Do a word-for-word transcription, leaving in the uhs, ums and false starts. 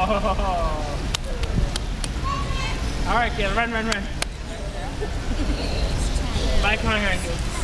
All right, kid, run, run, run. Bye, come on, come on, kid.